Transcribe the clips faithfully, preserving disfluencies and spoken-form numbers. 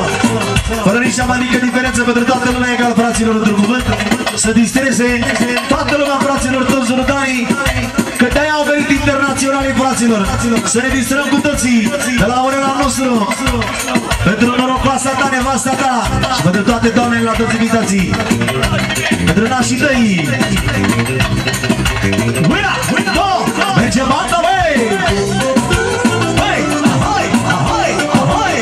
Fără nici cea mai mică diferență pentru toată lumea egal, fraților, într-un cuvânt. Să distreze toată lumea, fraților, toți zurudanii, că de-aia au venit internaționalii, fraților. Să ne distrăm cu toții de la orele nostru. Pentru norocoasa ta, nevasta ta și pentru toate doamnele la toți invitații. Pentru nașii tăi. Uina! Două! Mergem banda, băi! Hai! Hai! Hai! Hai!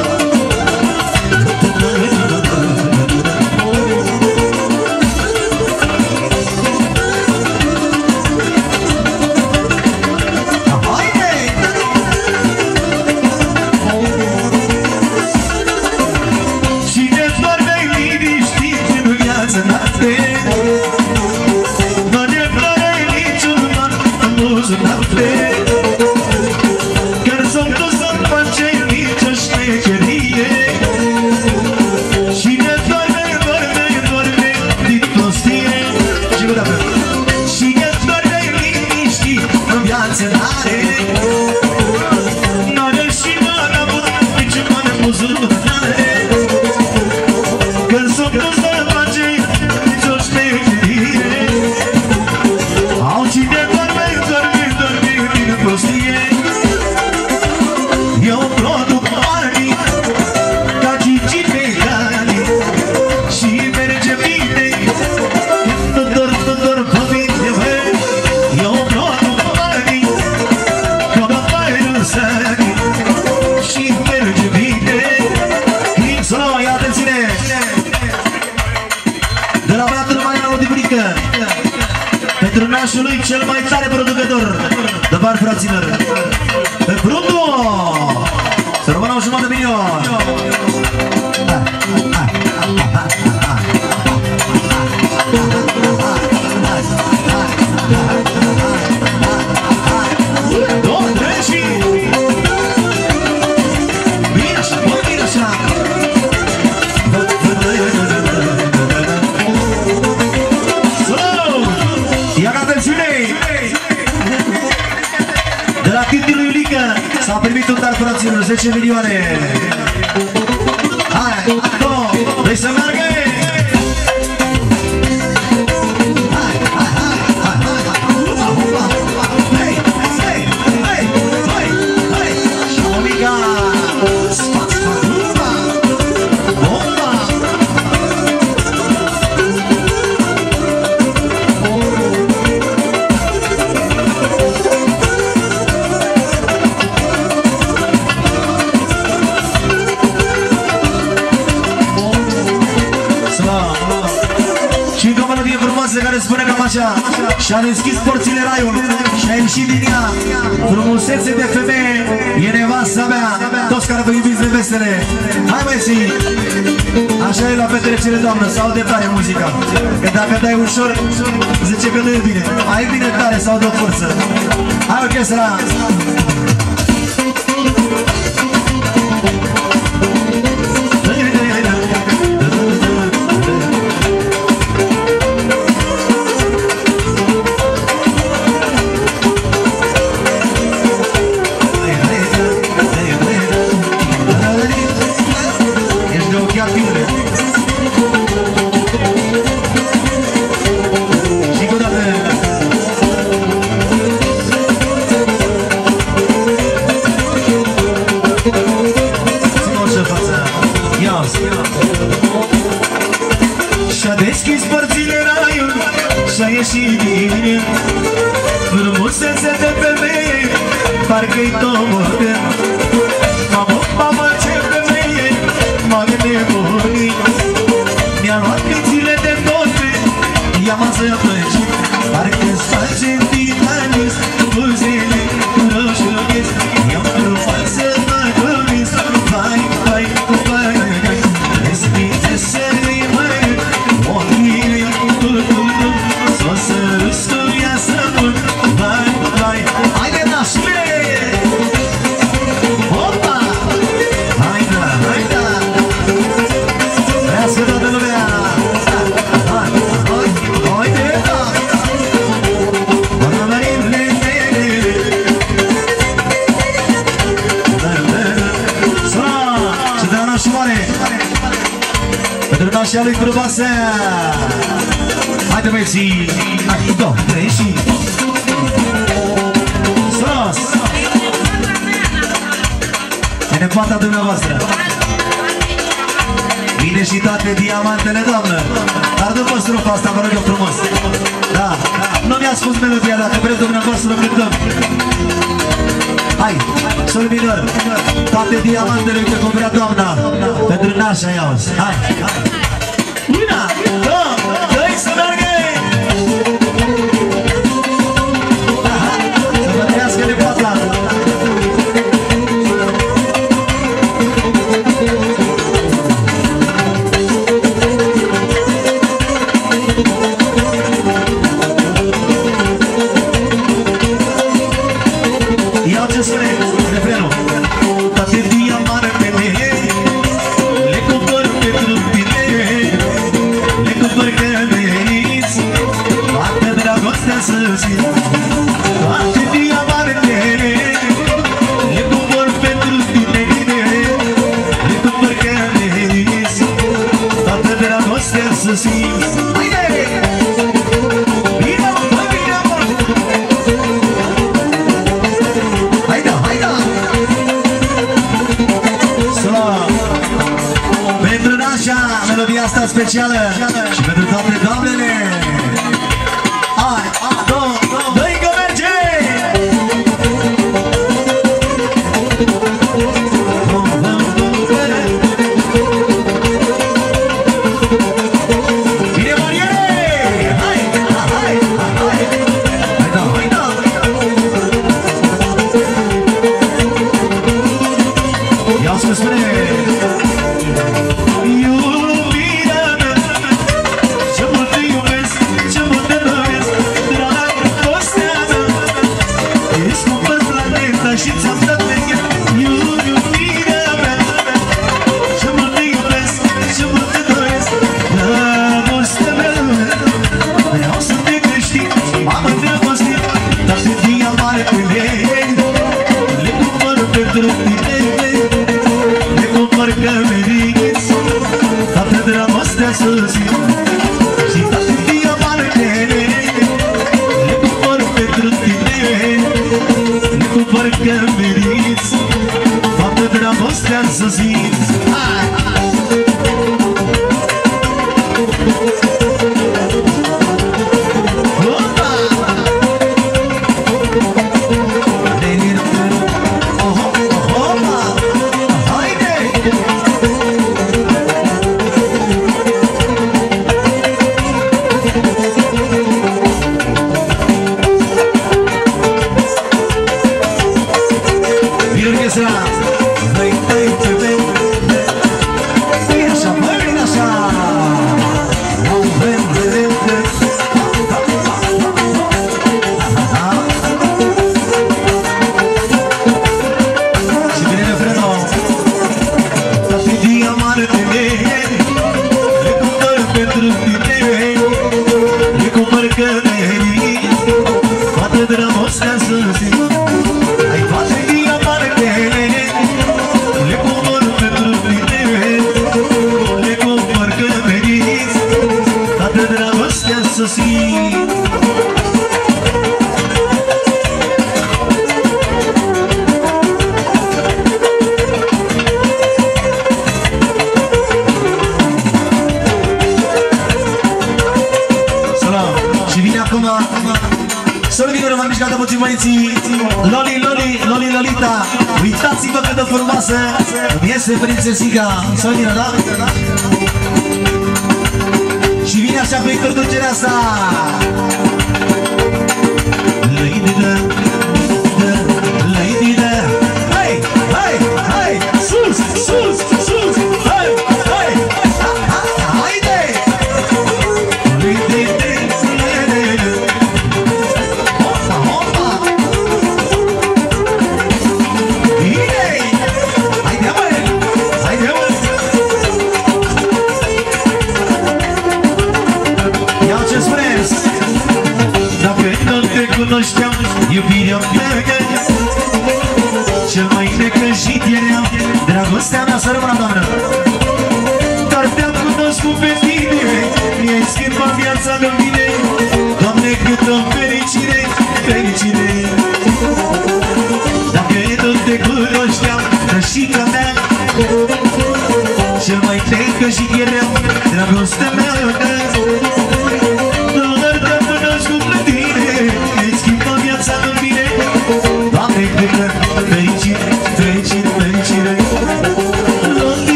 Pentru nașului cel mai tare producător de bani, fraților, pe Brundu, să rămână o jumătate de milion. Două, trei și bine așa, bine așa. De la Tinti lui Iulică s-a primit un dar, fraților, zece milioane. Hai, două, vrei să meargă? Care spune cam așa: și-a deschis porțile raiul și-a ieșit din ea frumusețe de femeie, e nevasta mea. Toți care vă iubiți nevestele, hai băieții, așa e la petrecere, doamnă, să aude tare muzica. Că dacă dai ușor, zice că nu e bine. Mai e bine tare, să audă forță. Hai orchestra! Și-a deschis porțile raiul și-a ieșit din el frumusețe de femeie, parcă-i tomoră. Mamă, mamă, ce femeie, m-a nebunit. Mi-a luat mințile de toate, ea m-a zăpăcit. Parcă-ți face titanis, buzele roșuiesc. Eu nu fac să mă gândesc, vai, vai, vai. Respite să-i măi, ochii cu tu, s-o să răstuia să mult, vai, vai. Haide, nașule! Opa! Haide, haide! Vrească toată lumea! Haide, haide! Pentru nașa lui frumoasă. Haide băieții. Hai, două, trei și sos. E nepoata dumneavoastră. Vine și toate diamantele, doamnă. Dar după strofa asta, vă rog eu frumos. Da, nu mi-a spus melodia, dacă vreți dumneavoastră cântăm. Hai, sol minor. Toate diamantele, uite cum vrea doamna. Pentru nașa iauzi. Hai, hai. Una, două, doi, să mergă! Să vă trăiască nepoata. Specială și pentru toate doamnele. Hai, două, doi, că merge! Bine, Mariere! Hai, hai, hai! Hai, da, hai, da! Ia-o să spune! Să simți. Hai! Opa! Opa! Haide! Vine orchestra! Loli, Loli, Loli, Lolita. Uitați-vă cât de frumoasă îmi iese prințesica Sonia, da? Și vine așa cu introducerea asta. Lady da, da, lady da. Hai, hai, hai, sus, sus, sus. Hai, hai, haide. Lady da. Cunoșteam iubirea mea, cel mai necăjit eram, dragostea mea, să rămână, doamnă. Dar te-am cunoscut cunoscut pe tine, mi-ai schimbat viața de mine. Doamne, câtă fericire, fericire. Dacă nu te cunoșteam, drășica mea, cel mai trecă și eram dragostea mea. Doar te-am cunoscut pe tine, mi-ai schimbat viața de mine. Doamne, câtă fericire.